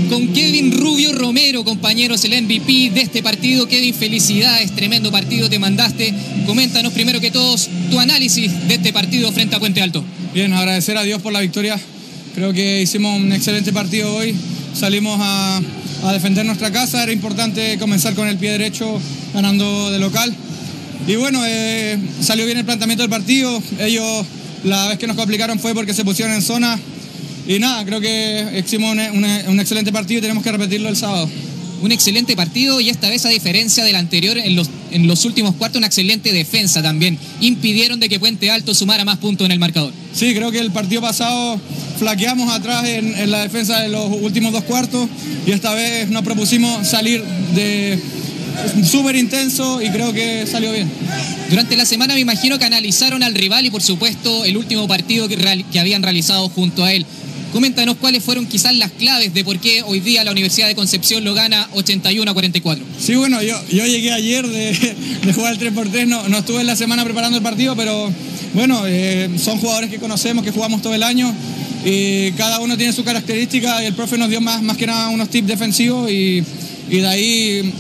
con Kevin Rubio Romero, compañeros, el MVP de este partido. Kevin, felicidades, tremendo partido te mandaste. Coméntanos primero que todo tu análisis de este partido frente a Puente Alto. Bien, agradecer a Dios por la victoria. Creo que hicimos un excelente partido hoy. Salimos a defender nuestra casa. Era importante comenzar con el pie derecho ganando de local. Y bueno, salió bien el planteamiento del partido. Ellos, la vez que nos complicaron fue porque se pusieron en zona. Y nada, creo que hicimos un excelente partido y tenemos que repetirlo el sábado. Un excelente partido y esta vez, a diferencia del anterior, en los últimos cuartos, una excelente defensa también. Impidieron de que Puente Alto sumara más puntos en el marcador. Sí, creo que el partido pasado flaqueamos atrás en la defensa de los últimos dos cuartos y esta vez nos propusimos salir de súper intenso y creo que salió bien. Durante la semana me imagino que analizaron al rival y por supuesto el último partido que habían realizado junto a él. Coméntanos cuáles fueron quizás las claves de por qué hoy día la Universidad de Concepción lo gana 81-44. Sí, bueno, yo llegué ayer de jugar el 3x3, no estuve en la semana preparando el partido, pero bueno, son jugadores que conocemos, que jugamos todo el año y cada uno tiene su característica y el profe nos dio más que nada unos tips defensivos y de ahí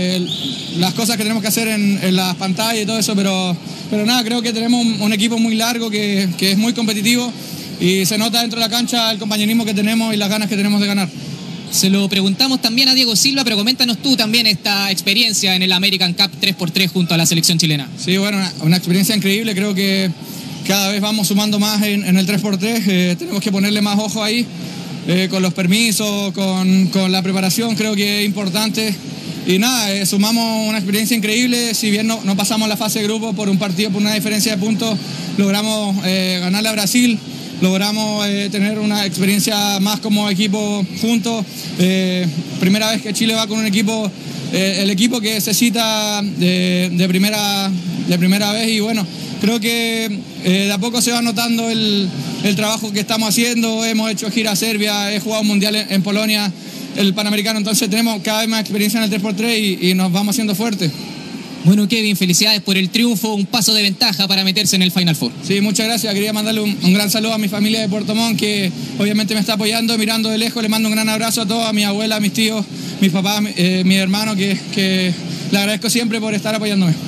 las cosas que tenemos que hacer en las pantallas y todo eso, pero nada, creo que tenemos un equipo muy largo que es muy competitivo. Y se nota dentro de la cancha el compañerismo que tenemos y las ganas que tenemos de ganar. Se lo preguntamos también a Diego Silva, pero coméntanos tú también esta experiencia en el American Cup 3x3 junto a la selección chilena. Sí, bueno, una experiencia increíble. Creo que cada vez vamos sumando más en el 3x3. Tenemos que ponerle más ojo ahí, con los permisos, con la preparación. Creo que es importante. Y nada, sumamos una experiencia increíble. Si bien no pasamos la fase de grupo por un partido, por una diferencia de puntos, logramos ganarle a Brasil. Logramos tener una experiencia más como equipo juntos. Primera vez que Chile va con un equipo, el equipo que se cita de primera vez. Y bueno, creo que de a poco se va notando el trabajo que estamos haciendo. Hemos hecho gira a Serbia, he jugado un mundial en Polonia, el Panamericano. Entonces tenemos cada vez más experiencia en el 3x3 y nos vamos haciendo fuertes. Bueno, Kevin, felicidades por el triunfo, un paso de ventaja para meterse en el Final Four. Sí, muchas gracias. Quería mandarle un gran saludo a mi familia de Puerto Montt, que obviamente me está apoyando, mirando de lejos. Le mando un gran abrazo a todos, a mi abuela, a mis tíos, mis papás, mis hermanos, que le agradezco siempre por estar apoyándome.